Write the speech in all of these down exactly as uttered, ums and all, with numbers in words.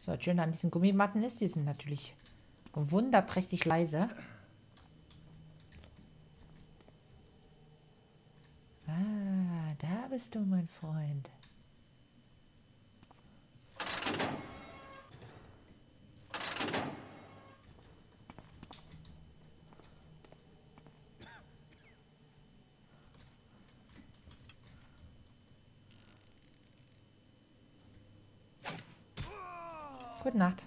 So, das Schöne an diesen Gummimatten ist, die sind natürlich wunderprächtig leise. Ah, da bist du, mein Freund. Gute Nacht.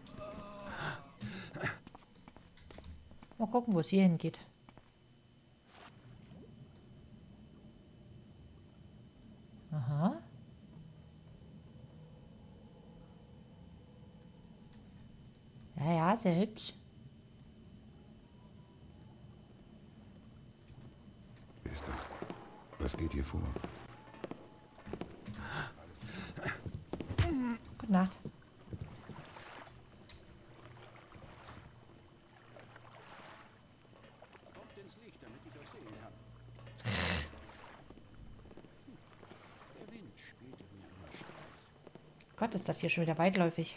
Mal gucken, wo es hier hingeht. Aha. Ja, ja, sehr hübsch. Ist das? Was geht hier vor? Gute Nacht. Kommt ins Licht, damit ich euch sehen kann. Der Wind spielte mir immer Streich. Gott, ist das hier schon wieder weitläufig.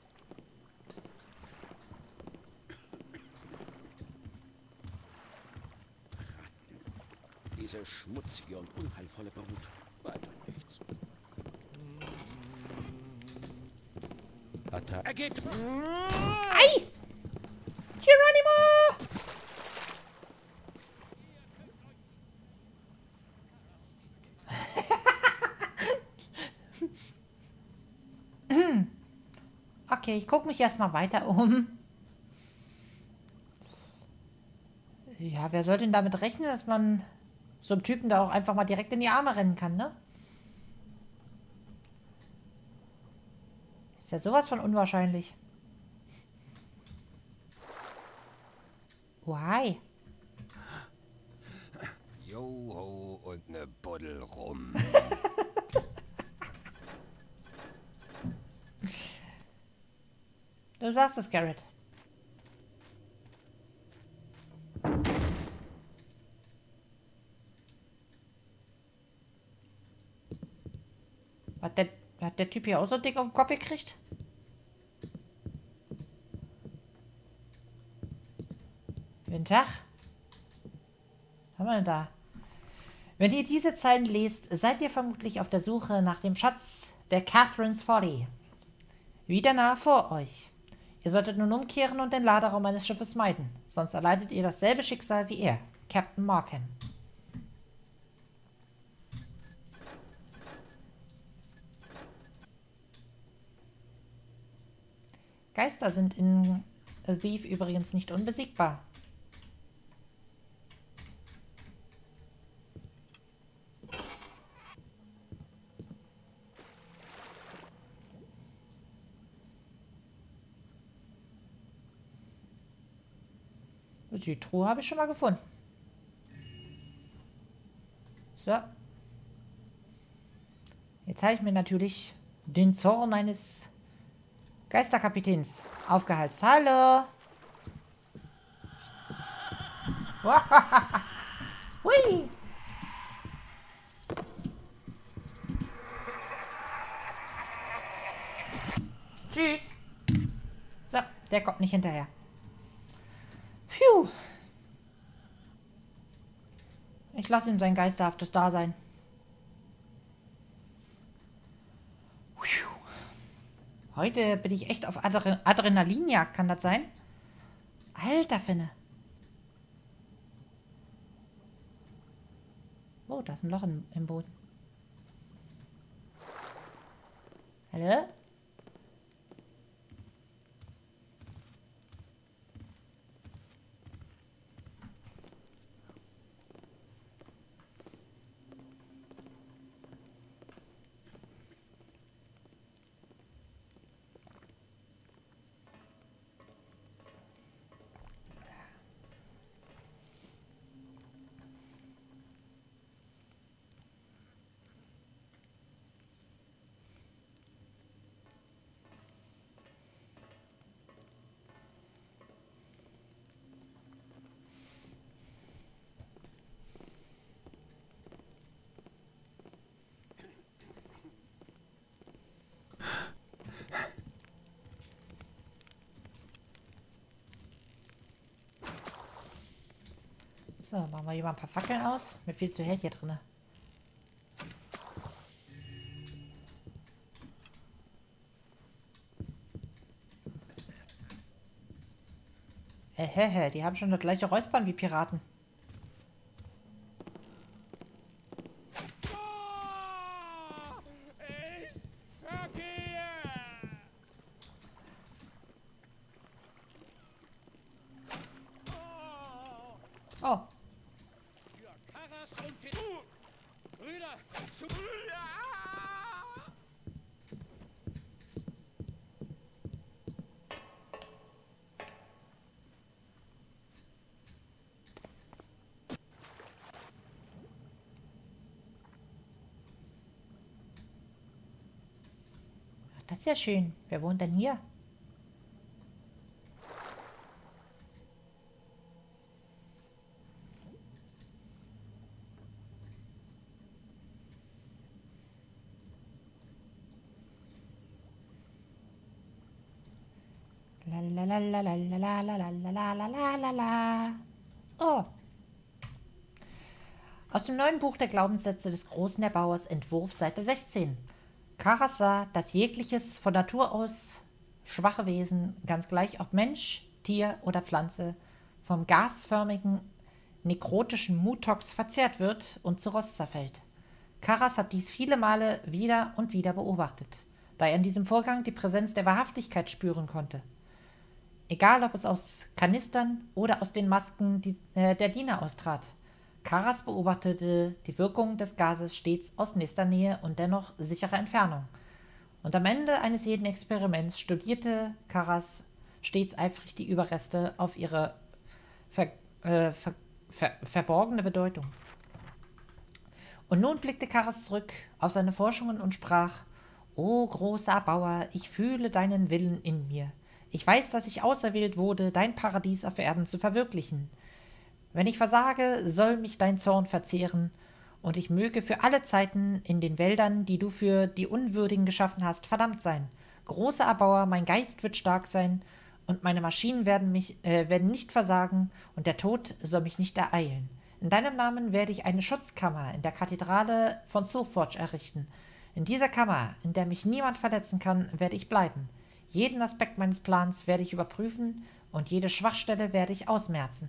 Diese schmutzige und unheilvolle Brut. Weiter nichts. Atta ergebt. Ei! Geronimo! Okay, ich gucke mich erstmal weiter um. Ja, wer soll denn damit rechnen, dass man so einem Typen da auch einfach mal direkt in die Arme rennen kann, ne? Ist ja sowas von unwahrscheinlich. Why? Joho und ne Buddel rum. Du sagst es, Garrett. Hat der, hat der Typ hier auch so dick auf den Kopf gekriegt? Guten Tag. Was haben wir denn da? Wenn ihr diese Zeilen lest, seid ihr vermutlich auf der Suche nach dem Schatz der Catherine's Folly. Wieder nahe vor euch. Ihr solltet nun umkehren und den Laderaum eines Schiffes meiden, sonst erleidet ihr dasselbe Schicksal wie er, Captain Markham. Geister sind in Thief übrigens nicht unbesiegbar. Die Truhe habe ich schon mal gefunden. So. Jetzt habe ich mir natürlich den Zorn eines Geisterkapitäns aufgehalst. Hallo! Hui! Tschüss! So, der kommt nicht hinterher. Phew! Ich lasse ihm sein geisterhaftes Dasein. Phew. Heute bin ich echt auf Adre Adrenalinjagd, kann das sein? Alter Finne. Oh, da ist ein Loch im, im Boden. Hallo? So, machen wir hier mal ein paar Fackeln aus. Mir viel zu hell hier drin. Hehehe, die haben schon das gleiche Räuspern wie Piraten. Oh. Ach, das ist ja schön. Wer wohnt denn hier? Lalalalalalalalalalalalala. Oh. Aus dem neuen Buch der Glaubenssätze des großen Erbauers, Entwurf, Seite sechzehn. Karas sah, dass jegliches von Natur aus schwache Wesen, ganz gleich ob Mensch, Tier oder Pflanze, vom gasförmigen nekrotischen Mutox verzehrt wird und zu Rost zerfällt. Karas hat dies viele Male wieder und wieder beobachtet, da er in diesem Vorgang die Präsenz der Wahrhaftigkeit spüren konnte. Egal, ob es aus Kanistern oder aus den Masken die, äh, der Diener austrat. Karas beobachtete die Wirkung des Gases stets aus nächster Nähe und dennoch sicherer Entfernung. Und am Ende eines jeden Experiments studierte Karas stets eifrig die Überreste auf ihre ver, äh, ver, ver, verborgene Bedeutung. Und nun blickte Karas zurück auf seine Forschungen und sprach: »O großer Erbauer, ich fühle deinen Willen in mir. Ich weiß, dass ich auserwählt wurde, dein Paradies auf Erden zu verwirklichen. Wenn ich versage, soll mich dein Zorn verzehren, und ich möge für alle Zeiten in den Wäldern, die du für die Unwürdigen geschaffen hast, verdammt sein. Großer Erbauer, mein Geist wird stark sein, und meine Maschinen werden, mich, äh, werden nicht versagen, und der Tod soll mich nicht ereilen. In deinem Namen werde ich eine Schutzkammer in der Kathedrale von Soulforge errichten. In dieser Kammer, in der mich niemand verletzen kann, werde ich bleiben. Jeden Aspekt meines Plans werde ich überprüfen, und jede Schwachstelle werde ich ausmerzen.«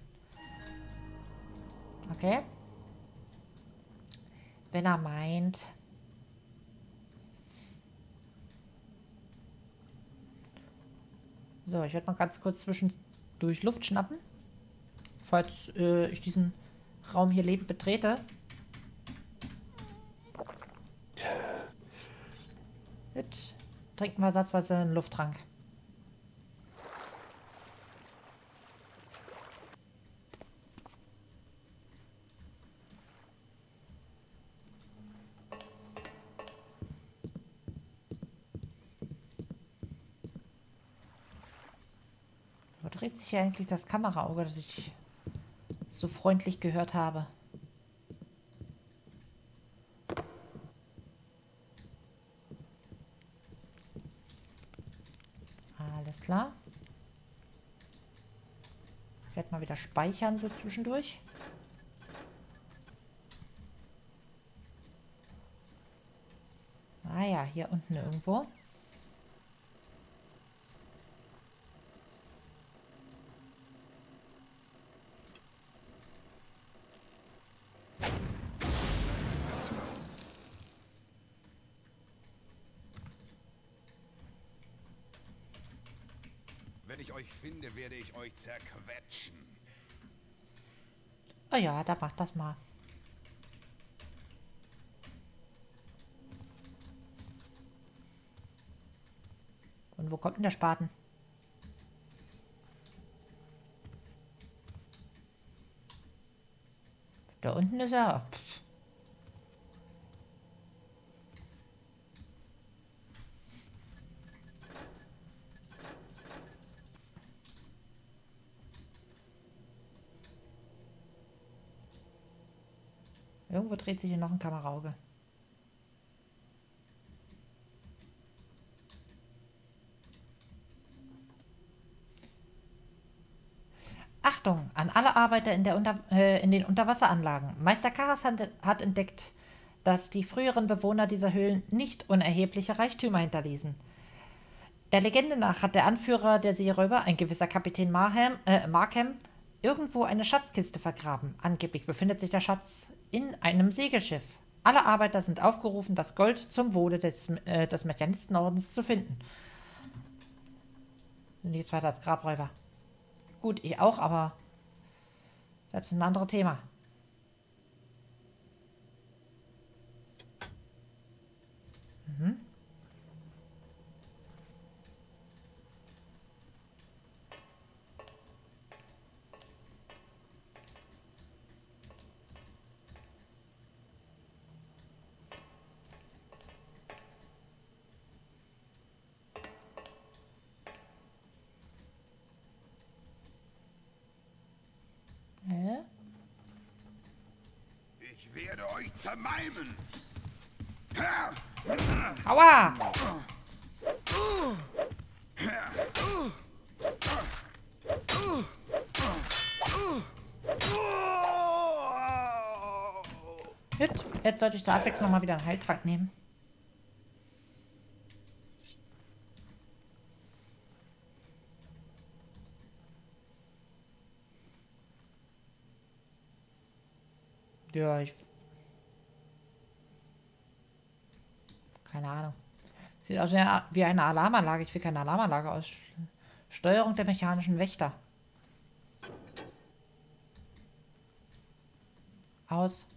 Okay. Wenn er meint. So, ich werde mal ganz kurz zwischendurch Luft schnappen. Falls äh, ich diesen Raum hier lebend betrete. Jetzt trinken wir ersatzweise einen Lufttrank. Wo dreht sich hier eigentlich das Kameraauge, das ich so freundlich gehört habe? Alles klar. Ich werde mal wieder speichern, so zwischendurch. Ah ja, hier unten irgendwo. Wenn ich euch finde, werde ich euch zerquetschen. Oh ja, da macht das mal. Und wo kommt denn der Spaten? Da unten ist er. Pff. Irgendwo dreht sich hier noch ein Kameraauge. Ach Achtung an alle Arbeiter in, der Unter äh, in den Unterwasseranlagen. Meister Karas hat, hat entdeckt, dass die früheren Bewohner dieser Höhlen nicht unerhebliche Reichtümer hinterließen. Der Legende nach hat der Anführer der Seeräuber, ein gewisser Kapitän Marham, äh, Markham, irgendwo eine Schatzkiste vergraben. Angeblich befindet sich der Schatz in einem Segelschiff. Alle Arbeiter sind aufgerufen, das Gold zum Wohle des, äh, des Mechanistenordens zu finden. Sind jetzt weiter als Grabräuber. Gut, ich auch, aber das ist ein anderes Thema. Mhm. Hä? Ich werde euch zermalmen. Aua! Gut, jetzt sollte ich zur Abwechslung mal wieder einen Heiltrank nehmen. Ja, ich... Keine Ahnung. Sieht aus wie eine Alarmanlage. Ich will keine Alarmanlage aus. Steuerung der mechanischen Wächter. Aus.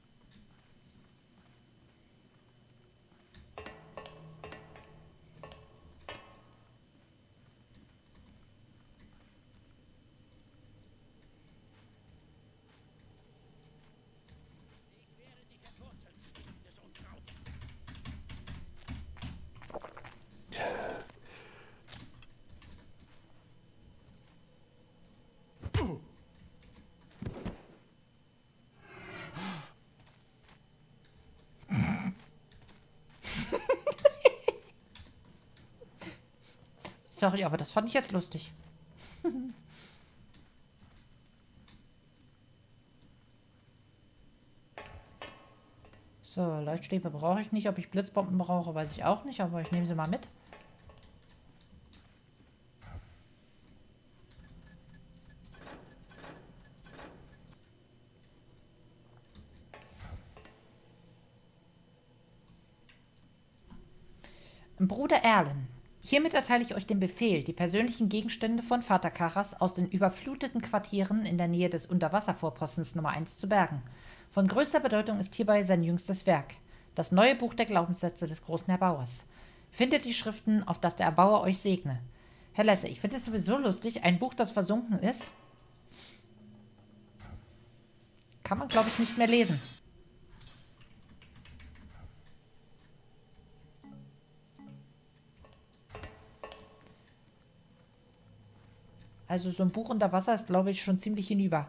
Sorry, aber das fand ich jetzt lustig. So, Leuchtstäbe brauche ich nicht. Ob ich Blitzbomben brauche, weiß ich auch nicht, aber ich nehme sie mal mit. Bruder Erlen, hiermit erteile ich euch den Befehl, die persönlichen Gegenstände von Vater Karas aus den überfluteten Quartieren in der Nähe des Unterwasservorpostens Nummer eins zu bergen. Von größter Bedeutung ist hierbei sein jüngstes Werk, das neue Buch der Glaubenssätze des großen Erbauers. Findet die Schriften, auf das der Erbauer euch segne. Herr Lesse, ich finde es sowieso lustig, ein Buch, das versunken ist, kann man, glaube ich, nicht mehr lesen. Also so ein Buch unter Wasser ist, glaube ich, schon ziemlich hinüber.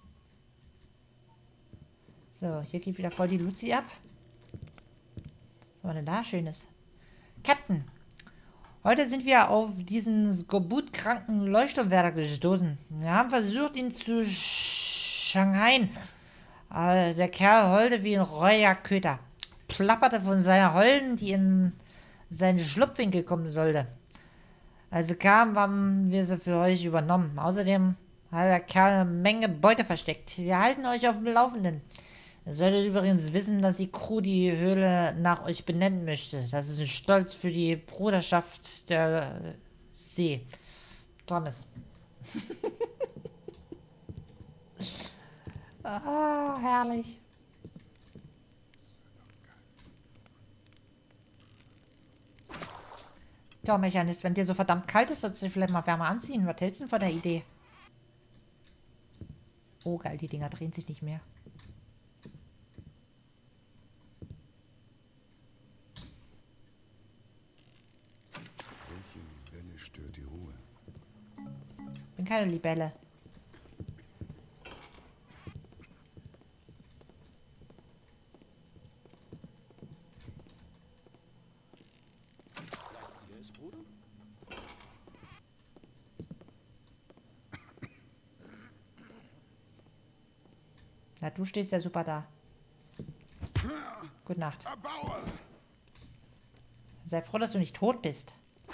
So, hier geht wieder voll die Luzi ab. Was haben wir denn da Schönes? Captain, heute sind wir auf diesen skobutkranken Leuchtturmwärter gestoßen. Wir haben versucht, ihn zu Shanghai. Aber der Kerl heulte wie ein reuer Köter. Plapperte von seiner Holden, die in seinen Schlupfwinkel kommen sollte. Als sie kam, haben wir sie für euch übernommen. Außerdem hat der Kerl eine Menge Beute versteckt. Wir halten euch auf dem Laufenden. Ihr solltet übrigens wissen, dass die Crew die Höhle nach euch benennen möchte. Das ist ein Stolz für die Bruderschaft der See. Thomas. Ah, herrlich. Ja, Mechanist, wenn dir so verdammt kalt ist, solltest du vielleicht mal wärmer anziehen. Was hältst du denn von der Idee? Oh, geil, die Dinger drehen sich nicht mehr. Welche Libelle stört die Ruhe? Ich bin keine Libelle. Wer ist Bruder? Ja, du stehst ja super da. Gute Nacht. Sei froh, dass du nicht tot bist.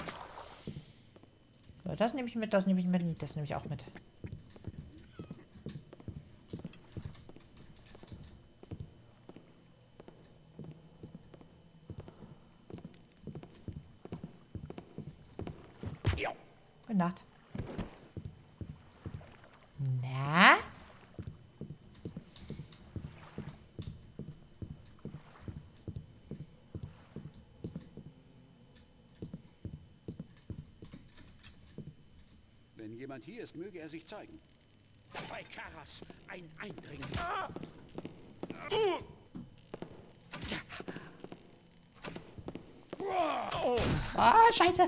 So, das nehme ich mit, das nehme ich mit, das nehme ich auch mit. Gute Nacht. Na? Wenn jemand hier ist, möge er sich zeigen. Bei Karas, ein Eindringling. Ah, scheiße.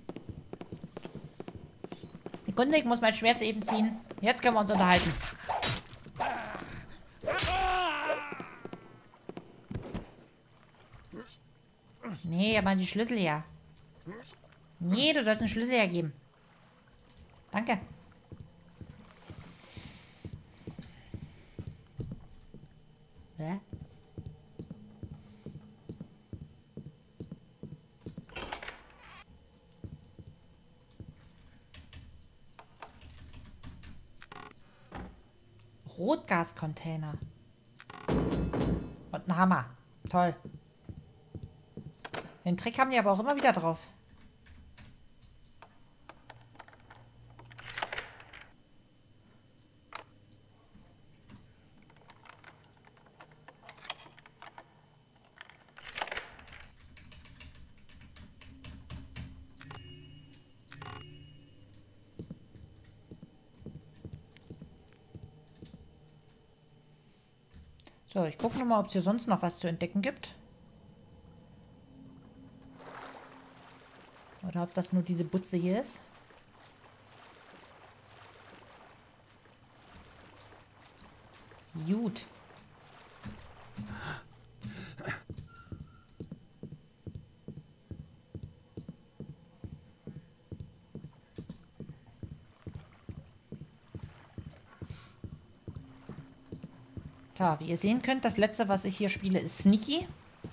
Sekunde, ich muss mein Schwert eben ziehen. Jetzt können wir uns unterhalten. Nee, aber die Schlüssel her. Nee, du sollst einen Schlüssel hergeben. Danke. Hä? Rotgascontainer. Und ein Hammer. Toll. Den Trick haben die aber auch immer wieder drauf. So, ich gucke nur mal, ob es hier sonst noch was zu entdecken gibt. Oder ob das nur diese Butze hier ist. Gut. Da, wie ihr sehen könnt, das letzte, was ich hier spiele, ist Sneaky.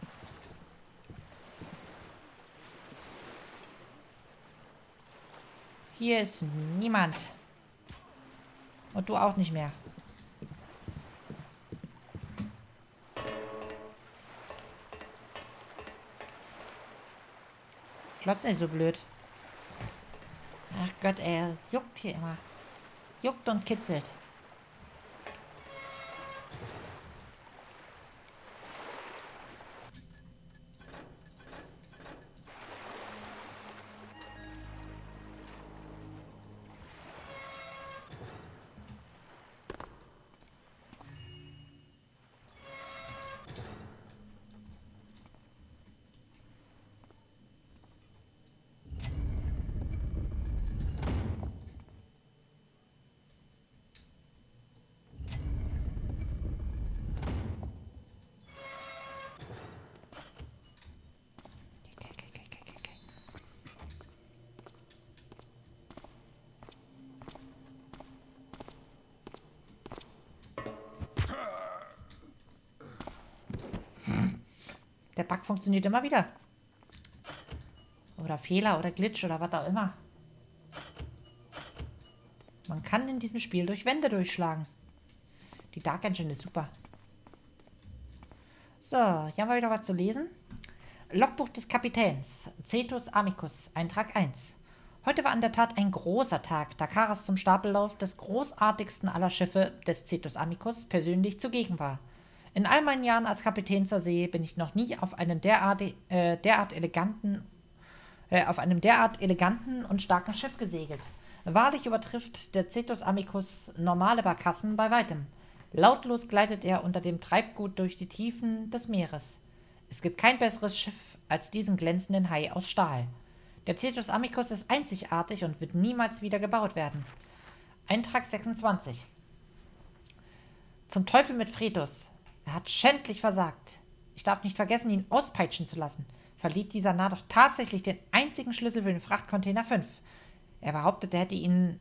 Hier ist niemand. Und du auch nicht mehr. Klotz nicht so blöd. Ach Gott, ey, juckt hier immer. Juckt und kitzelt. Der Bug funktioniert immer wieder. Oder Fehler oder Glitch oder was auch immer. Man kann in diesem Spiel durch Wände durchschlagen. Die Dark Engine ist super. So, hier haben wir wieder was zu lesen. Logbuch des Kapitäns. Cetus Amicus, Eintrag eins. Heute war an der Tat ein großer Tag, da Karas zum Stapellauf des großartigsten aller Schiffe des Cetus Amicus persönlich zugegen war. In all meinen Jahren als Kapitän zur See bin ich noch nie auf einen derart, äh, derart eleganten, äh, auf einem derart eleganten und starken Schiff gesegelt. Wahrlich übertrifft der Cetus Amicus normale Barkassen bei weitem. Lautlos gleitet er unter dem Treibgut durch die Tiefen des Meeres. Es gibt kein besseres Schiff als diesen glänzenden Hai aus Stahl. Der Cetus Amicus ist einzigartig und wird niemals wieder gebaut werden. Eintrag sechsundzwanzig. Zum Teufel mit Fretus. Er hat schändlich versagt. Ich darf nicht vergessen, ihn auspeitschen zu lassen. Verliert dieser Narr doch tatsächlich den einzigen Schlüssel für den Frachtcontainer fünf. Er behauptet, er hätte ihn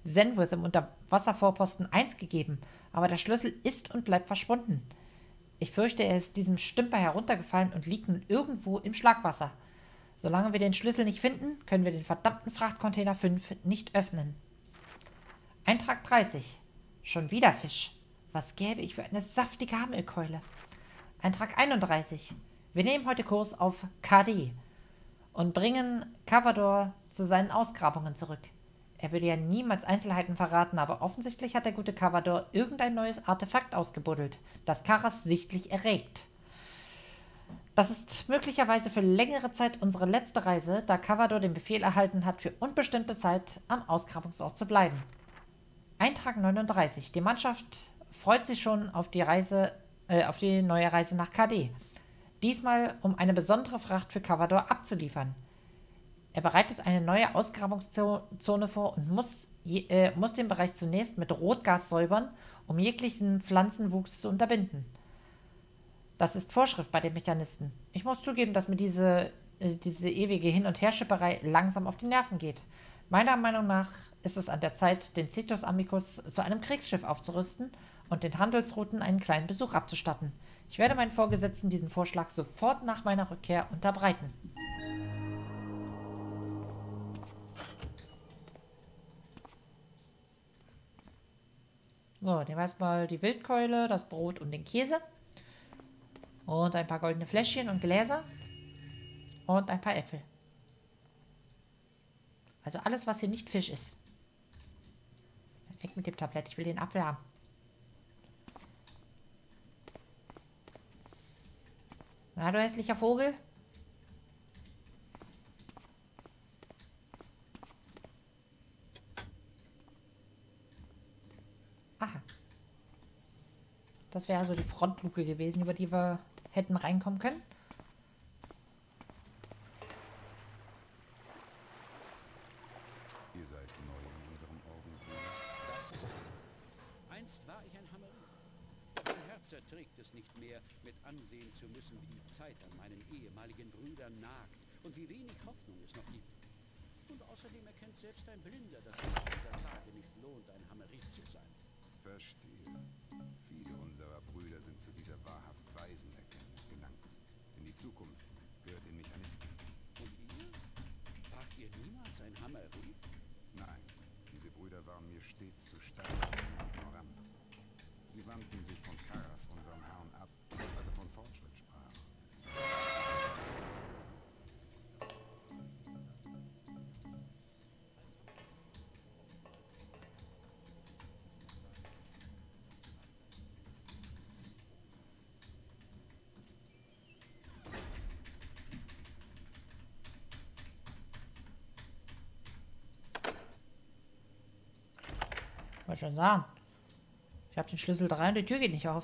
Zenwith im Unterwasservorposten eins gegeben, aber der Schlüssel ist und bleibt verschwunden. Ich fürchte, er ist diesem Stümper heruntergefallen und liegt nun irgendwo im Schlagwasser. Solange wir den Schlüssel nicht finden, können wir den verdammten Frachtcontainer fünf nicht öffnen. Eintrag dreißig. Schon wieder Fisch. Was gäbe ich für eine saftige Hammelkeule? Eintrag einunddreißig. Wir nehmen heute Kurs auf K D und bringen Cavador zu seinen Ausgrabungen zurück. Er würde ja niemals Einzelheiten verraten, aber offensichtlich hat der gute Cavador irgendein neues Artefakt ausgebuddelt, das Karas sichtlich erregt. Das ist möglicherweise für längere Zeit unsere letzte Reise, da Cavador den Befehl erhalten hat, für unbestimmte Zeit am Ausgrabungsort zu bleiben. Eintrag neununddreißig. Die Mannschaft freut sich schon auf die Reise, äh, auf die neue Reise nach K D. Diesmal, um eine besondere Fracht für Cavador abzuliefern. Er bereitet eine neue Ausgrabungszone vor und muss, je, äh, muss den Bereich zunächst mit Rotgas säubern, um jeglichen Pflanzenwuchs zu unterbinden. Das ist Vorschrift bei den Mechanisten. Ich muss zugeben, dass mir diese, äh, diese ewige Hin- und Herschipperei langsam auf die Nerven geht. Meiner Meinung nach ist es an der Zeit, den Cetus Amicus zu einem Kriegsschiff aufzurüsten und den Handelsrouten einen kleinen Besuch abzustatten. Ich werde meinen Vorgesetzten diesen Vorschlag sofort nach meiner Rückkehr unterbreiten. So, nehmen wir erstmal die Wildkeule, das Brot und den Käse. Und ein paar goldene Fläschchen und Gläser. Und ein paar Äpfel. Also alles, was hier nicht Fisch ist. Weg mit dem Tablett, ich will den Apfel haben. Na, du hässlicher Vogel. Aha. Das wäre also die Frontluke gewesen, über die wir hätten reinkommen können. Ihr seid neu in unserem Orden, Bruder. Das ist wahr. Einst war ich ein Hammerer. Mein Herz erträgt es nicht mehr, mit ansehen zu müssen, wie die Zeit an meinen ehemaligen Brüdern nagt und wie wenig Hoffnung es noch gibt. Und außerdem erkennt selbst ein Blinder, dass es dieser Tage nicht lohnt, ein Hammerit zu sein. Verstehe. Viele unserer Brüder sind zu dieser wahrhaft weisen Erkenntnis gelangt. Denn die Zukunft gehört den Mechanisten. Und ihr? Wagt ihr niemals ein Hammerit? Nein, diese Brüder waren mir stets zu stark und ignorant. Sie wandten sich von Karas, unserem Herrn, ab, als er von Fortschritt sprach. Wollte schon sagen. Ich habe den Schlüssel drei und die Tür geht nicht auf.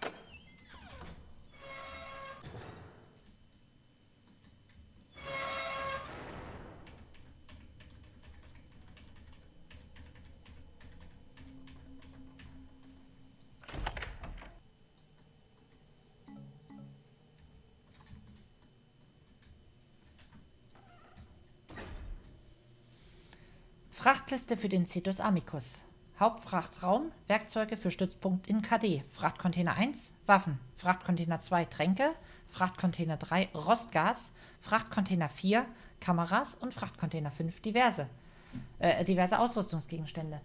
Frachtliste für den Cetus Amicus. Hauptfrachtraum, Werkzeuge für Stützpunkt in K D. Frachtcontainer eins, Waffen. Frachtcontainer zwei, Tränke. Frachtcontainer drei, Rostgas. Frachtcontainer vier, Kameras. Und Frachtcontainer fünf, diverse. Äh, diverse Ausrüstungsgegenstände.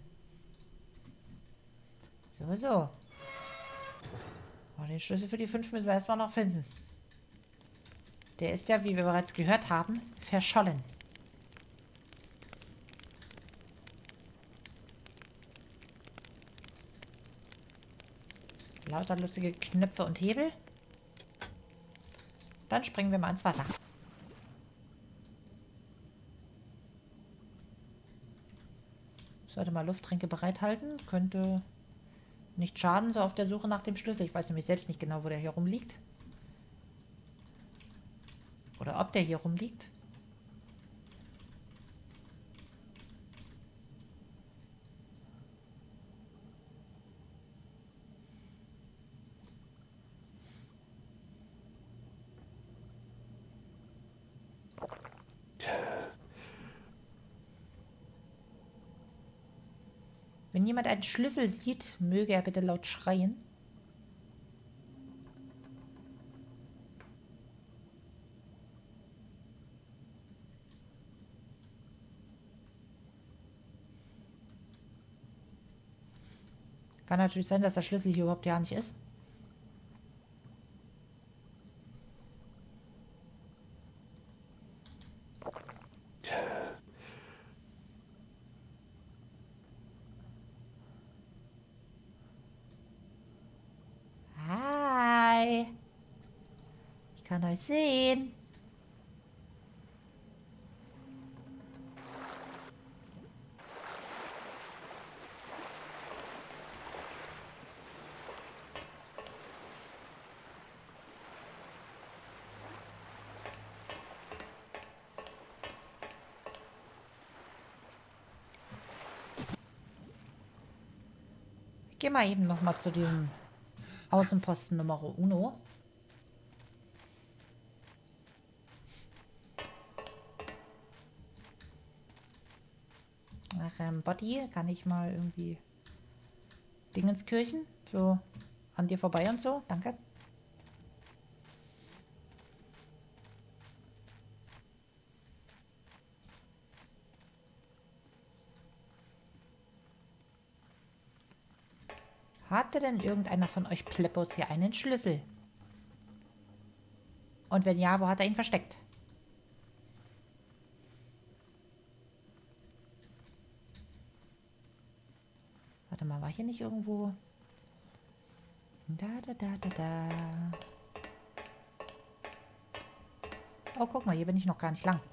So, so. Oh, den Schlüssel für die fünf müssen wir erstmal noch finden. Der ist ja, wie wir bereits gehört haben, verschollen. Lauter lustige Knöpfe und Hebel. Dann springen wir mal ins Wasser. Sollte mal Lufttränke bereithalten. Könnte nicht schaden, so auf der Suche nach dem Schlüssel. Ich weiß nämlich selbst nicht genau, wo der hier rumliegt. Oder ob der hier rumliegt. Wenn jemand einen Schlüssel sieht, möge er bitte laut schreien. Kann natürlich sein, dass der Schlüssel hier überhaupt ja nicht ist. Hi. Ich kann euch sehen. Ich gehe mal eben noch mal zu dem Außenposten Nummer Uno. Nach ähm, Body kann ich mal irgendwie Dingenskirchen so an dir vorbei und so. Danke. Hatte denn irgendeiner von euch Pleppos hier einen Schlüssel? Und wenn ja, wo hat er ihn versteckt? Warte mal, war hier nicht irgendwo... Da, da, da, da, da. Oh, guck mal, hier bin ich noch gar nicht lang.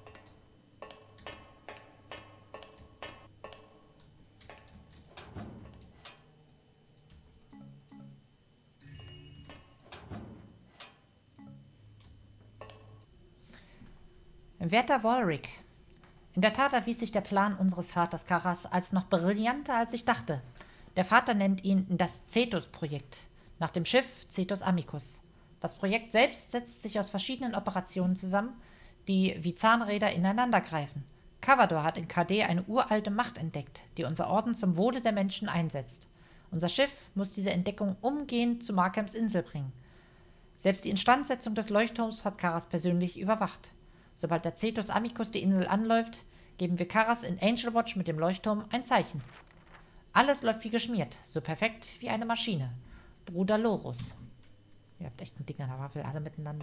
Werter Walrick, in der Tat erwies sich der Plan unseres Vaters Karas als noch brillanter, als ich dachte. Der Vater nennt ihn das Cetus-Projekt, nach dem Schiff Cetus Amicus. Das Projekt selbst setzt sich aus verschiedenen Operationen zusammen, die wie Zahnräder ineinander greifen. Cavador hat in K D eine uralte Macht entdeckt, die unser Orden zum Wohle der Menschen einsetzt. Unser Schiff muss diese Entdeckung umgehend zu Markhams Insel bringen. Selbst die Instandsetzung des Leuchtturms hat Karas persönlich überwacht. Sobald der Cetus Amicus die Insel anläuft, geben wir Karas in Angel Watch mit dem Leuchtturm ein Zeichen. Alles läuft wie geschmiert, so perfekt wie eine Maschine. Bruder Lorus. Ihr habt echt ein Ding an der Waffel, alle miteinander.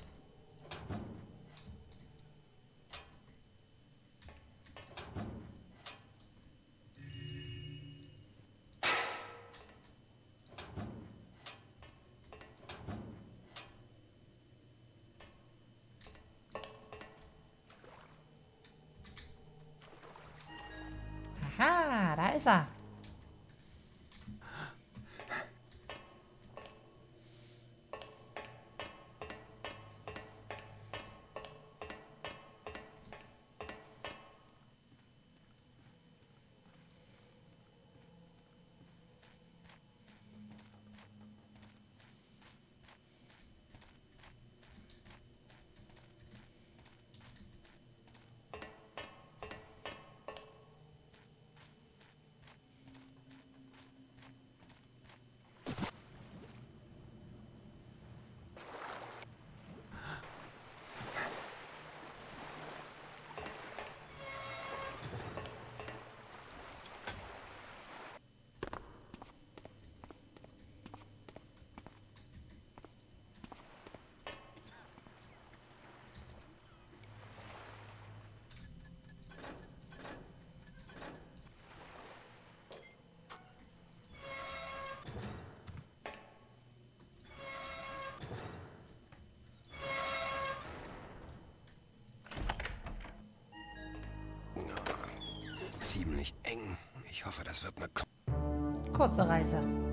Aha, da ist er. Ziemlich eng. Ich hoffe, das wird eine... Kurze Reise.